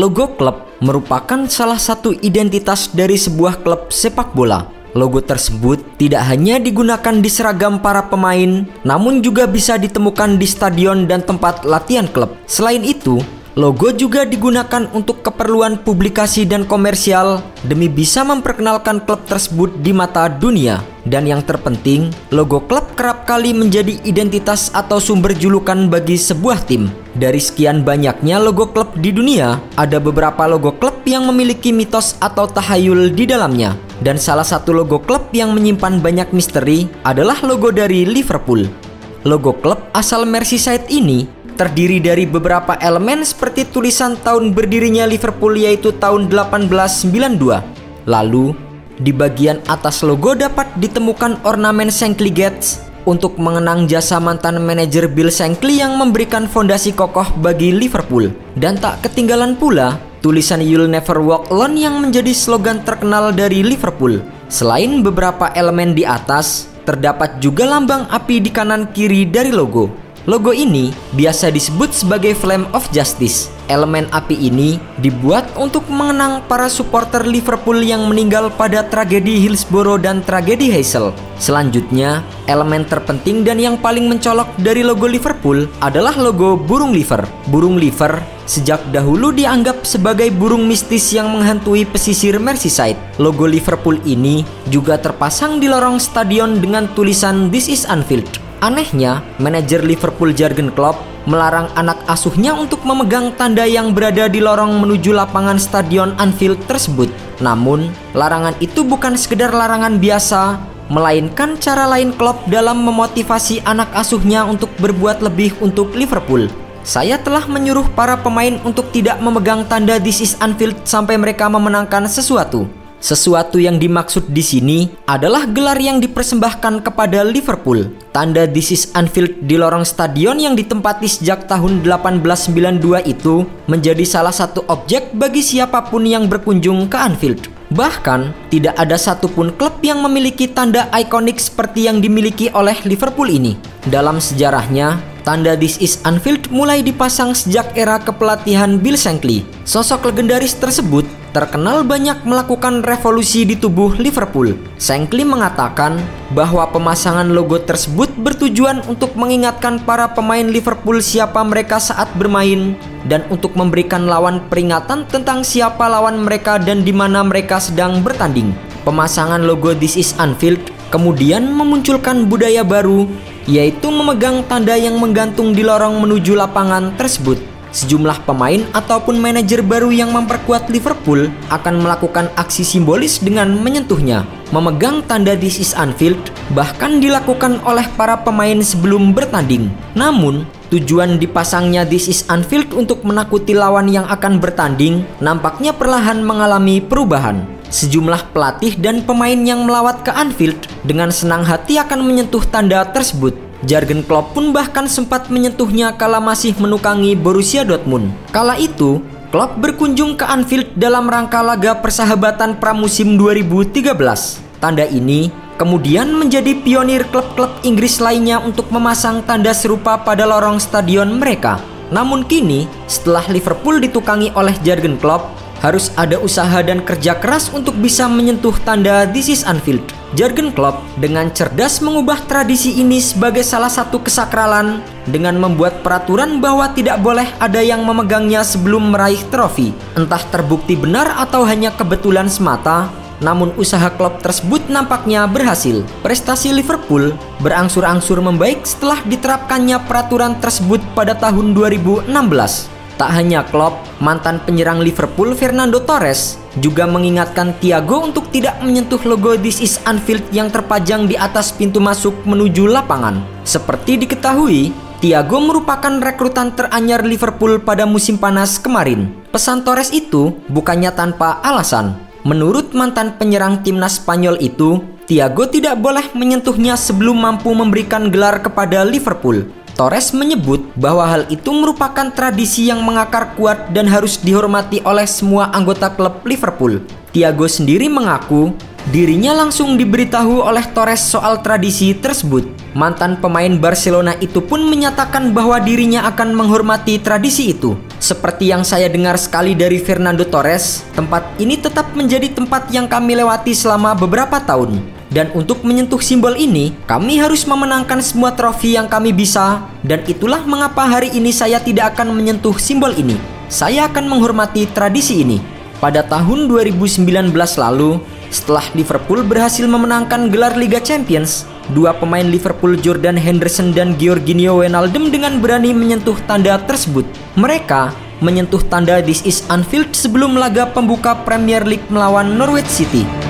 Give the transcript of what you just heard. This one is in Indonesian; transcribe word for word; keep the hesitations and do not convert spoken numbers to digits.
Logo klub merupakan salah satu identitas dari sebuah klub sepak bola. Logo tersebut tidak hanya digunakan di seragam para pemain, namun juga bisa ditemukan di stadion dan tempat latihan klub. Selain itu, logo juga digunakan untuk keperluan publikasi dan komersial demi bisa memperkenalkan klub tersebut di mata dunia. Dan yang terpenting, logo klub kerap kali menjadi identitas atau sumber julukan bagi sebuah tim. Dari sekian banyaknya logo klub di dunia, ada beberapa logo klub yang memiliki mitos atau tahayul di dalamnya. Dan salah satu logo klub yang menyimpan banyak misteri adalah logo dari Liverpool. Logo klub asal Merseyside ini terdiri dari beberapa elemen seperti tulisan tahun berdirinya Liverpool, yaitu tahun delapan belas sembilan puluh dua. Lalu, di bagian atas logo dapat ditemukan ornamen Shankly Gates untuk mengenang jasa mantan manajer Bill Shankly yang memberikan fondasi kokoh bagi Liverpool. Dan tak ketinggalan pula tulisan You'll Never Walk Alone yang menjadi slogan terkenal dari Liverpool. Selain beberapa elemen di atas, terdapat juga lambang api di kanan kiri dari logo. Logo ini biasa disebut sebagai Flame of Justice. Elemen api ini dibuat untuk mengenang para supporter Liverpool yang meninggal pada tragedi Hillsborough dan tragedi Heysel. Selanjutnya, elemen terpenting dan yang paling mencolok dari logo Liverpool adalah logo burung liver. Burung liver sejak dahulu dianggap sebagai burung mistis yang menghantui pesisir Merseyside. Logo Liverpool ini juga terpasang di lorong stadion dengan tulisan This is Anfield. Anehnya, manajer Liverpool Jurgen Klopp melarang anak asuhnya untuk memegang tanda yang berada di lorong menuju lapangan stadion Anfield tersebut. Namun, larangan itu bukan sekedar larangan biasa, melainkan cara lain Klopp dalam memotivasi anak asuhnya untuk berbuat lebih untuk Liverpool. Saya telah menyuruh para pemain untuk tidak memegang tanda This is Anfield sampai mereka memenangkan sesuatu. Sesuatu yang dimaksud di sini adalah gelar yang dipersembahkan kepada Liverpool. Tanda This is Anfield di lorong stadion yang ditempati sejak tahun delapan belas sembilan puluh dua itu menjadi salah satu objek bagi siapapun yang berkunjung ke Anfield. Bahkan, tidak ada satupun klub yang memiliki tanda ikonik seperti yang dimiliki oleh Liverpool ini. Dalam sejarahnya, tanda This is Anfield mulai dipasang sejak era kepelatihan Bill Shankly. Sosok legendaris tersebut terkenal banyak melakukan revolusi di tubuh Liverpool. Shankly mengatakan bahwa pemasangan logo tersebut bertujuan untuk mengingatkan para pemain Liverpool siapa mereka saat bermain dan untuk memberikan lawan peringatan tentang siapa lawan mereka dan di mana mereka sedang bertanding. Pemasangan logo This is Anfield kemudian memunculkan budaya baru, yaitu memegang tanda yang menggantung di lorong menuju lapangan tersebut. Sejumlah pemain ataupun manajer baru yang memperkuat Liverpool akan melakukan aksi simbolis dengan menyentuhnya. Memegang tanda This is Anfield bahkan dilakukan oleh para pemain sebelum bertanding. Namun, tujuan dipasangnya This is Anfield untuk menakuti lawan yang akan bertanding nampaknya perlahan mengalami perubahan. Sejumlah pelatih dan pemain yang melawat ke Anfield dengan senang hati akan menyentuh tanda tersebut. Jurgen Klopp pun bahkan sempat menyentuhnya kala masih menukangi Borussia Dortmund. Kala itu, Klopp berkunjung ke Anfield dalam rangka laga persahabatan pramusim dua ribu tiga belas. Tanda ini kemudian menjadi pionir klub-klub Inggris lainnya untuk memasang tanda serupa pada lorong stadion mereka. Namun kini, setelah Liverpool ditukangi oleh Jurgen Klopp, harus ada usaha dan kerja keras untuk bisa menyentuh tanda This is Anfield. Jurgen Klopp dengan cerdas mengubah tradisi ini sebagai salah satu kesakralan dengan membuat peraturan bahwa tidak boleh ada yang memegangnya sebelum meraih trofi. Entah terbukti benar atau hanya kebetulan semata, namun usaha Klopp tersebut nampaknya berhasil. Prestasi Liverpool berangsur-angsur membaik setelah diterapkannya peraturan tersebut pada tahun dua ribu enam belas. Tak hanya Klopp, mantan penyerang Liverpool Fernando Torres juga mengingatkan Thiago untuk tidak menyentuh logo This is Anfield yang terpajang di atas pintu masuk menuju lapangan. Seperti diketahui, Thiago merupakan rekrutan teranyar Liverpool pada musim panas kemarin. Pesan Torres itu bukannya tanpa alasan. Menurut mantan penyerang timnas Spanyol itu, Thiago tidak boleh menyentuhnya sebelum mampu memberikan gelar kepada Liverpool. Torres menyebut bahwa hal itu merupakan tradisi yang mengakar kuat dan harus dihormati oleh semua anggota klub Liverpool. Thiago sendiri mengaku dirinya langsung diberitahu oleh Torres soal tradisi tersebut. Mantan pemain Barcelona itu pun menyatakan bahwa dirinya akan menghormati tradisi itu. Seperti yang saya dengar sekali dari Fernando Torres, tempat ini tetap menjadi tempat yang kami lewati selama beberapa tahun. Dan untuk menyentuh simbol ini, kami harus memenangkan semua trofi yang kami bisa. Dan itulah mengapa hari ini saya tidak akan menyentuh simbol ini. Saya akan menghormati tradisi ini. Pada tahun dua ribu sembilan belas lalu, setelah Liverpool berhasil memenangkan gelar Liga Champions, dua pemain Liverpool, Jordan Henderson dan Georginio Wijnaldum, dengan berani menyentuh tanda tersebut. Mereka menyentuh tanda This is Anfield sebelum laga pembuka Premier League melawan Norwich City.